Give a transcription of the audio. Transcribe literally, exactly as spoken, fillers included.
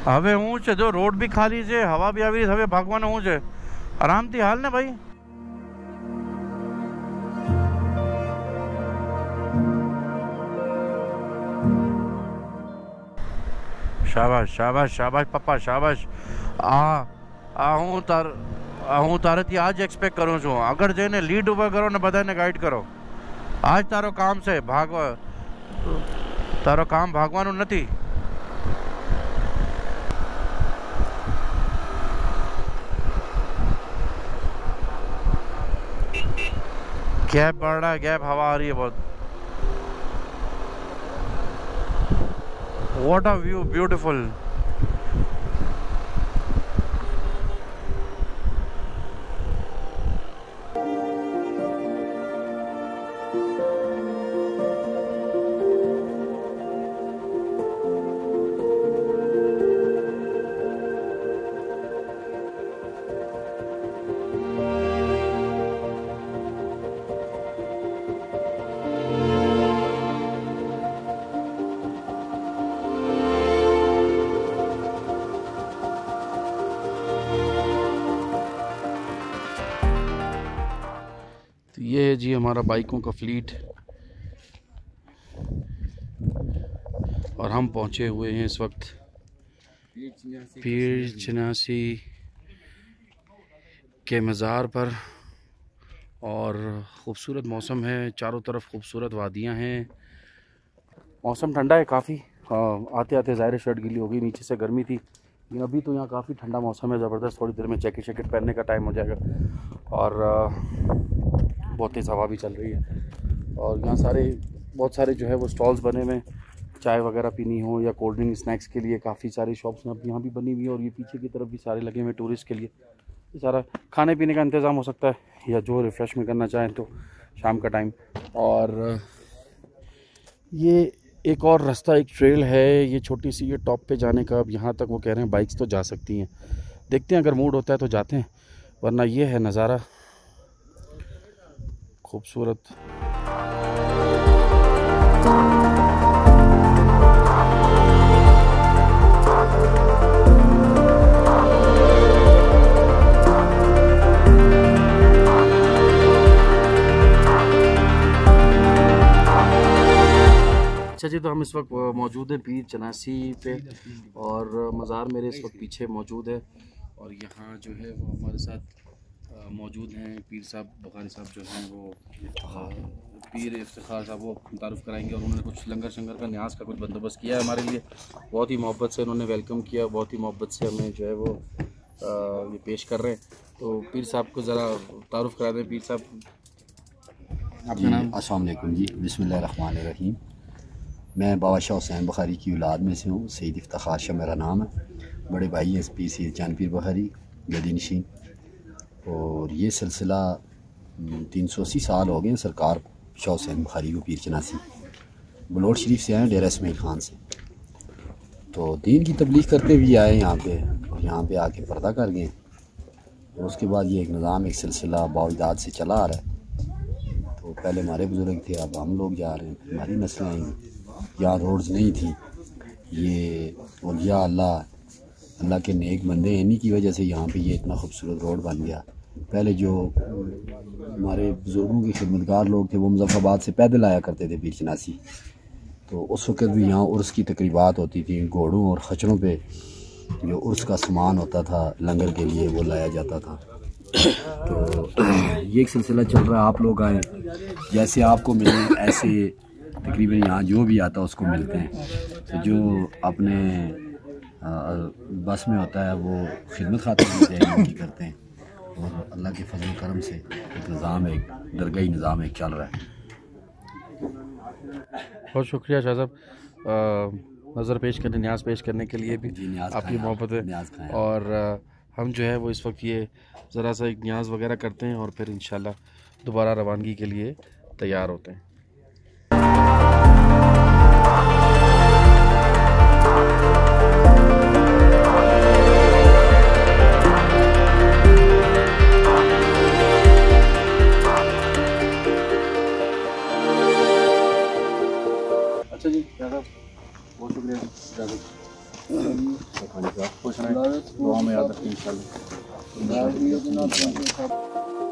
હવે હું છે જો રોડ બી ખાલી છે, હવા બી આવી રહી, હવે ભાગવાનું હું છે, આરામથી હાલ ને ભાઈ. શાબાશ શાબાશ શાબાશ પપ્પા શાબાશ. આ આ હું તાર હું તારેથી આ જ એક્સપેક્ટ કરું છું. આગળ જઈને લીડ ઊભા કરો ને બધાને ગાઈડ કરો. આ જ તારો કામ છે, ભાગવા. તારો કામ ભાગવાનું નથી. गैप बढ़ रहा है, गैप हवा आ रही है बहुत. What a view, beautiful. तो ये है जी हमारा बाइकों का फ्लीट, और हम पहुंचे हुए हैं इस वक्त पीर चनासी के मज़ार पर. और ख़ूबसूरत मौसम है, चारों तरफ खूबसूरत वादियां हैं. मौसम ठंडा है काफ़ी. आते आते ज़ाहिर शर्ट गीली हो गई, नीचे से गर्मी थी, लेकिन अभी तो यहाँ काफ़ी ठंडा मौसम है ज़बरदस्त. थोड़ी देर में जैकेट शैकेट पहनने का टाइम हो जाएगा. और बहुत तेज़ हवा भी चल रही है. और यहाँ सारे बहुत सारे जो है वो स्टॉल्स बने हुए हैं, चाय वगैरह पीनी हो या कोल्ड ड्रिंक स्नैक्स के लिए काफ़ी सारी शॉप्स यहाँ भी बनी हुई है. और ये पीछे की तरफ भी सारे लगे हुए टूरिस्ट के लिए. ये सारा खाने पीने का इंतज़ाम हो सकता है, या जो रिफ़्रेशमेंट करना चाहें तो शाम का टाइम. और ये एक और रास्ता, एक ट्रेल है ये छोटी सी, ये टॉप पे जाने का. अब यहाँ तक वो कह रहे हैं बाइक्स तो जा सकती हैं. देखते हैं, अगर मूड होता है तो जाते हैं, वरना ये है नज़ारा खूबसूरत. अच्छा जी, तो हम इस वक्त मौजूद हैं पीर चनासी पे, और मज़ार मेरे इस वक्त पीछे मौजूद है. और यहाँ जो है वो हमारे साथ मौजूद हैं पीर साहब बुखारी साहब जो हैं वो पीर इफ्तिखार साहब, वो तारुफ़ कराएंगे. और उन्होंने कुछ लंगर शंगर का न्याज का कुछ बंदोबस्त किया है हमारे लिए. बहुत ही मोहब्बत से उन्होंने वेलकम किया, बहुत ही मोहब्बत से हमें जो है वो आ, ये पेश कर रहे हैं. तो पीर साहब को ज़रा तारुफ़ करा दें. पीर साहब आपका नाम? अस्सलाम वालेकुम जी, बिस्मिल्लाहिर्रहमानिर्रहीम. मैं बाबा शाह हुसैन बुखारी की औलाद में से हूँ. सईद इफ्तिखार शाह मेरा नाम है. बड़े भाई हैं पीर सैयद चांद पीर बुखारी गदी नशीन. और ये सिलसिला तीन सौ अस्सी साल हो गए हैं सरकार शाह हुसैन बुखारी को पीर चनासी बलोट शरीफ से आए, डेरा इस्माइल ख़ान से. तो दीन की तबलीग करते हुए आए यहाँ पे, और यहाँ पे आके पर्दा कर गए. और उसके बाद ये एक निज़ाम, एक सिलसिला बावजदाद से चला आ रहा है. तो पहले हमारे बुज़ुर्ग थे, अब हम लोग जा रहे हैं, हमारी नस्लें आई. यहाँ रोड्स नहीं थी, ये औलिया अल्लाह अल्लाह के नेक बंदे हैं, इन्हीं की वजह से यहाँ पे ये इतना खूबसूरत रोड बन गया. पहले जो हमारे बुज़ुर्गों के खिदमतगार लोग थे वो मुज़फ़्फ़राबाद से पैदल आया करते थे पीर चनासी. तो उस वक़्त भी यहाँ उर्स की तकरीबात होती थी. घोड़ों और खच्चरों पे जो उर्स का सामान होता था लंगर के लिए वो लाया जाता था. तो ये एक सिलसिला चल रहा है. आप लोग आए, जैसे आपको मिले ऐसे तकरीबन यहाँ जो भी आता है उसको मिलते हैं. तो जो अपने बस में होता है वो खिदमत खातिर करते हैं. और अल्लाह के फजल करम से इंतज़ाम एक दरगाही निज़ाम एक चल रहा है. बहुत शुक्रिया शाह साहब, नज़र पेश करने, न्याज पेश करने के लिए भी आपकी मोहब्बत है. और आ, हम जो है वो इस वक्त ये ज़रा सा एक न्याज वगैरह करते हैं और फिर इंशाल्लाह दोबारा रवानगी के लिए तैयार होते हैं. अच्छा जी, बहुत शुक्रिया. खुश रहें, दुआ में याद रखें इंशाल्लाह।